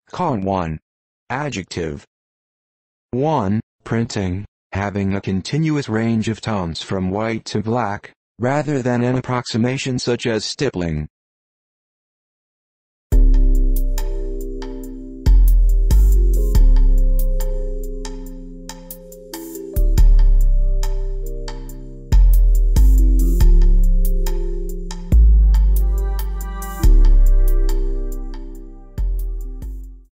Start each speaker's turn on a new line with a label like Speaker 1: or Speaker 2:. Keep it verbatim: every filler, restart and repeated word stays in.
Speaker 1: Con one. Adjective. one. Printing, having a continuous range of tones from white to black, rather than an approximation such as stippling.